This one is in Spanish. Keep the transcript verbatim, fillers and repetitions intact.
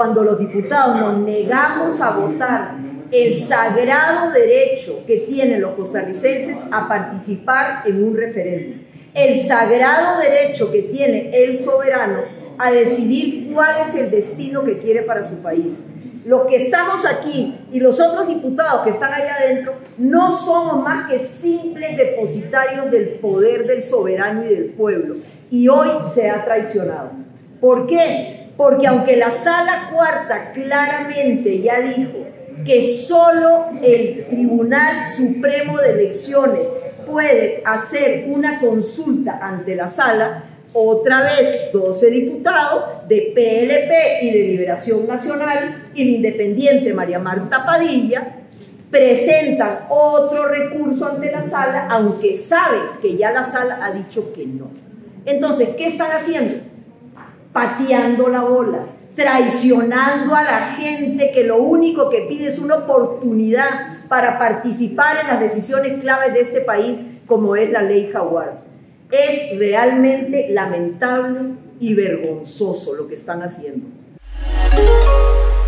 Cuando los diputados nos negamos a votar el sagrado derecho que tienen los costarricenses a participar en un referéndum, el sagrado derecho que tiene el soberano a decidir cuál es el destino que quiere para su país. Los que estamos aquí y los otros diputados que están allá adentro no somos más que simples depositarios del poder del soberano y del pueblo, y hoy se ha traicionado. ¿Por qué? Porque aunque la Sala Cuarta claramente ya dijo que solo el Tribunal Supremo de Elecciones puede hacer una consulta ante la Sala, otra vez doce diputados de P L P y de Liberación Nacional y la independiente María Marta Padilla presentan otro recurso ante la Sala, aunque saben que ya la Sala ha dicho que no. Entonces, ¿qué están haciendo? Pateando la bola, traicionando a la gente que lo único que pide es una oportunidad para participar en las decisiones claves de este país, como es la ley Jaguar. Es realmente lamentable y vergonzoso lo que están haciendo.